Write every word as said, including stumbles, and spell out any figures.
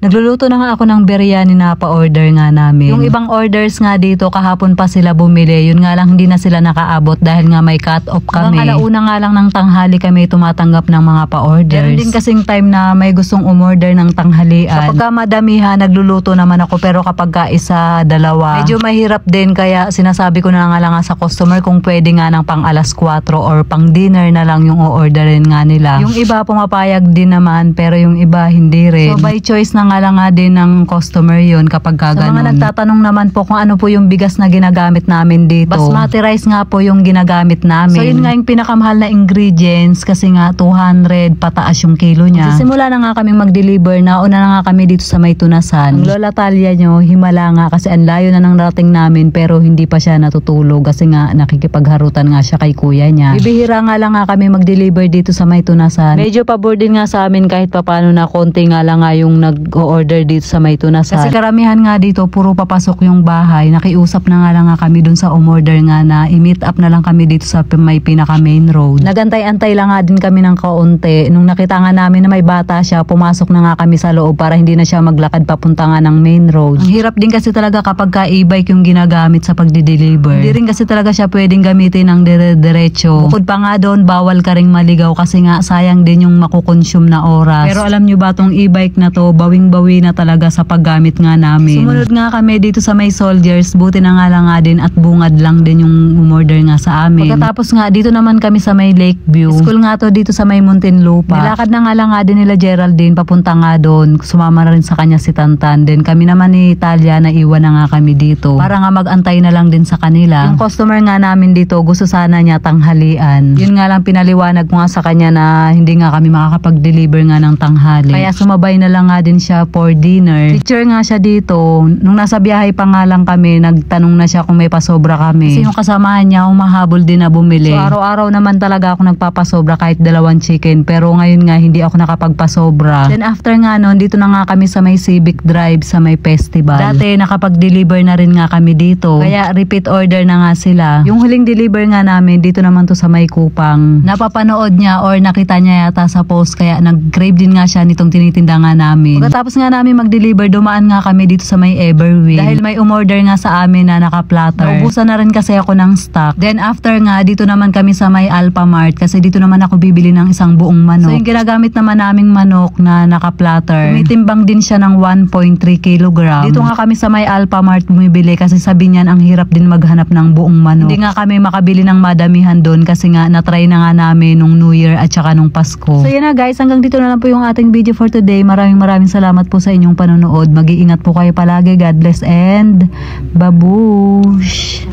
Nagluluto na nga ako ng biryani na pa-order nga namin. Yung ibang orders nga dito kahapon pa sila bumili. Yun nga lang hindi na sila nakaabot dahil nga may cut off kami. Hanggang alauna nga lang ng tanghali kami tumatanggap ng mga pa-orders. Meron din kasing time na may gustong umorder ng tanghalian. Kapag ka madamihan, nagluluto naman ako, pero kapag ka isa, dalawa, medyo mahirap din, kaya sinasabi ko na nga lang sa customer kung pwede nga ng pang alas kwatro or pang dinner na lang yung o-orderin nga nila. Yung iba pumapayag din naman, pero yung iba hindi rin. So by choice na nga lang nga din ng customer yun kapag ka ganun. Sa mga nagtatanong naman po kung ano po yung bigas na ginagamit namin dito, basmati rice nga po yung ginagamit namin. So yun nga yung pinakamahal na ingredients kasi nga two hundred pataas yung kilo niya. Kasi simula na nga kaming mag-deliver, nauna na nga kami dito sa may tunasan. Ang Lola Talia nyo, himala nga kasi ang layo na nang narating namin, pero hindi pa siya natutulog kasi nga nakikipagharutan nga siya kay kuya niya. Bibihira nga lang nga kami mag-deliver dito sa may tunasan. Medyo pabor din nga sa amin kahit papano na konti nga lang nga yung nag-order dito sa may tunasan. Kasi karamihan nga dito puro papasok yung bahay. Nakiusap na nga lang nga kami dun sa umorder nga na i-meet up na lang kami dito sa may pinaka main road. Nagantay-antay lang nga din kami ng kaunti. Nung nakita nga namin na may bata siya, pumasok na nga kami sa loob para hindi na siya maglakad papunta nga ng main road. Ang hirap din kasi talaga kapag ka e-bike yung ginagamit sa pagdi-deliver. Hindi rin kasi talaga siya pwedeng gamitin ng dire-diretso. Bukod pa nga doon, bawal ka ring maligaw kasi nga sayang din yung makukonsume na oras. Pero alam nyo ba, tong e-bike na to, bawing-bawi na talaga sa paggamit nga namin. Sumunod nga kami dito sa may Soldiers, buti na nga lang nga din at bungad lang din yung umorder nga sa amin. Pagkatapos nga, dito naman kami sa may Lakeview. School nga to dito sa may Muntinlupa. Nilakad na nga lang nga din nila Geraldine, papunta nga doon. Sumama na rin sa kanya si Tantan. Then kami naman ni Talia, naiwan na nga kami dito. Para nga mag-antay na lang din sa kanila. Yung customer nga namin dito, gusto sana niya tanghalian. Yun nga lang pinaliwanag ko nga sa kanya na hindi nga kami makakapag-deliver nga ng tanghali. Kaya sumabay na lang nga din siya for dinner. Teacher nga siya dito. Nung nasa biyahe pa nga lang kami, nagtanong na siya kung may pasobra kami. Kasi yung kasamahan niya, humahabol din na bumili. So araw-araw naman talaga ako nagpapasobra kahit dalawang chicken. Pero ngayon nga, hindi ako nakapagpasobra. Then after nga nun, dito na nga kami sa may Civic Drive sa may festival. Dati nakapag-deliver na rin nga kami dito. Kaya repeat order na nga sila. Yung huling deliver nga namin, dito naman to sa may Kupang. Napapanood niya or nakita niya yata sa post, kaya nag-crave din nga siya nitong tinitinda nga namin. Pagkatapos nga namin mag-deliver, dumaan nga kami dito sa may Everway. Dahil may umorder nga sa amin na naka-platter. Naubusan na rin kasi ako ng stock. Then after nga, dito naman kami sa may Alphamart kasi dito naman ako bibili ng isang buong manok. So yung ginagamit naman naming manok na naka-platter, tumitimbang din siya ng one point three kilogram. Dito nga kami sa may Alphamart bumibili kasi sabi niyan ang hirap din maghanap ng buong manok. Hindi nga kami makabili ng madamihan doon kasi nga natry na nga namin nung New Year at saka nung Pasko. So yan na guys, hanggang dito na lang po yung ating video for today. Maraming maraming salamat po sa inyong panonood. Mag-iingat po kayo palagi. God bless and babush!